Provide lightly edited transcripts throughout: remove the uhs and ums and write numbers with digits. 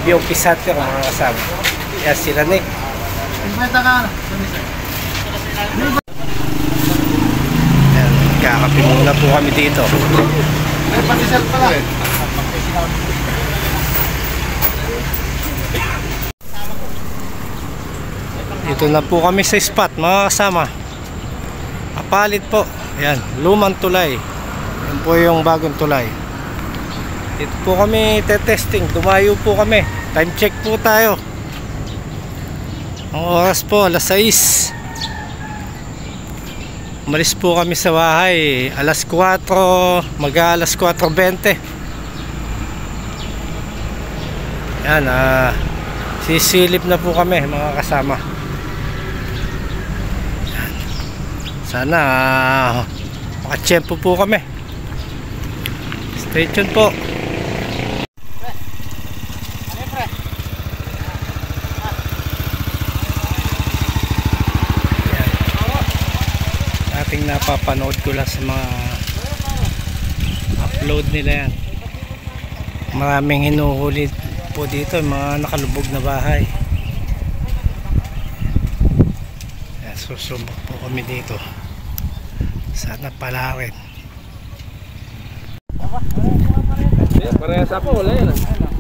Bio Pisater mga kasama. Yan sila Nick. Yan, kakape muna po kami dito. Dito na po kami sa spot mga kasama. Kapalit po. Yan, lumang tulay. Yan po yung bagong tulay. Dito po kami testing. Dumayo po kami. Time check po tayo. Ang oras po alas 6. Umalis po kami sa bahay alas 4, mag-alas 4:20. Yan, sisilip na po kami mga kasama. Yan. Sana makatsyempo po kami. Stay tuned po. Ating napapanood ko lang sa mga upload nila yan. Maraming hinuhuli po dito, mga nakalubog na bahay. Susubok po kami dito. Sana pala rin. Parehas ako, wala yan.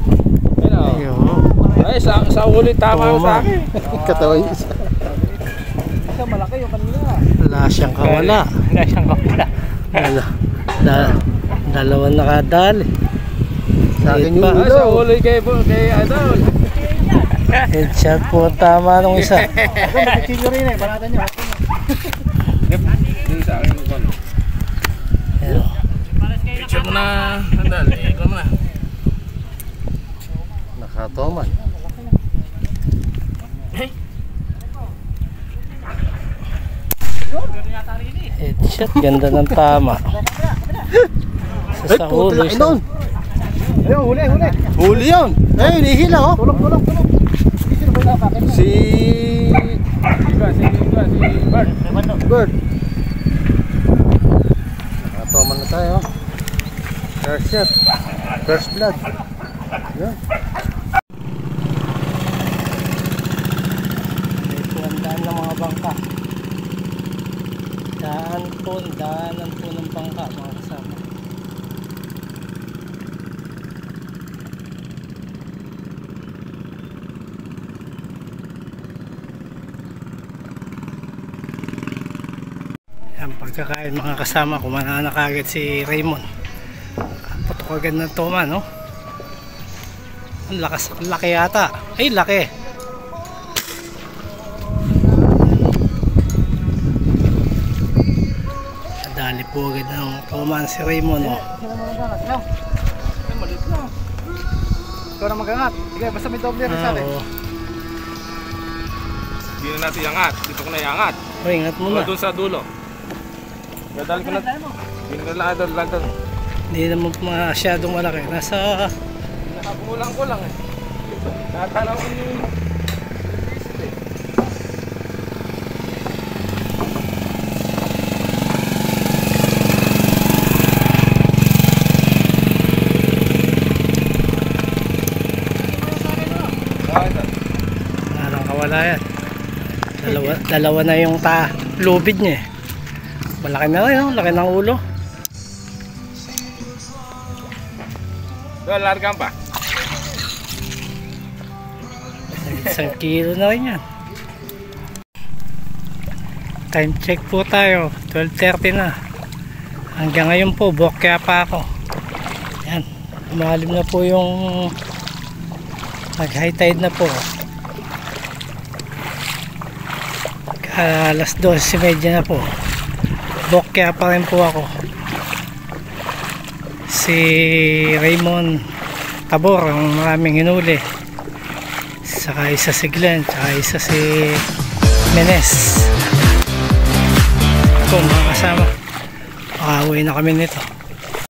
Ay, sa huli tama sa akin. Katawa yung isa. Isa malaki yung kanina. Wala siyang kawala. Wala siyang kawala. Dalawang nakadali. Sa akin yung ulo. Sa huli kay Idol. Headshot po tama nung isa. Ako nagkikilo rin eh. Banatan nyo. Yung sa akin yung kono. Picture mo na. Andal. Ikaw mo na. Nakatoman. Headshot, ganda ng tama. Sa huli siya. Ayun, huli. Huli yun. Ayun, ihila oh. Tulong. Si Bird. Nakatoman na tayo. First shot. First blood. Yan. Ito ang daan ng mga bangka. Daanan po ng bangka mga kasama. Yan, pagkakain mga kasama, kumana na kagad si Raymond. Putok agad ng toma, no? Ang lakas, laki yata. Ay, laki. Dali po agad ng tumaan si Raymond, no? Ay, malit na. Ikaw na mag-angat. Sige, basta may doble rin sa atin. Hindi na natin iangat. Dito ko na iangat. O, ingat muna. Doon sa dulo. Dadali ko na. Hindi na lang doon. Hindi naman masyadong malaki. Nasa... Nakabungulang-kulang eh. Nakatalaw ko yung... Wala yan. Dalawa na yung lubid niya eh. Malaki na rin, laki ng ulo. Largan pa. 1 kilo na rin yan. Time check po tayo, 12:30 na. Hanggang ngayon po, bokya pa ako. Yan, malalim na po yung nag-high tide na po. Alas 12:30 na po. Bokya pa rin po ako. Si Raymond Tabor ang maraming hinuli. Saka isa si Glenn, saka isa si Menes. Ako mga kasama. Makauwi na kami nito.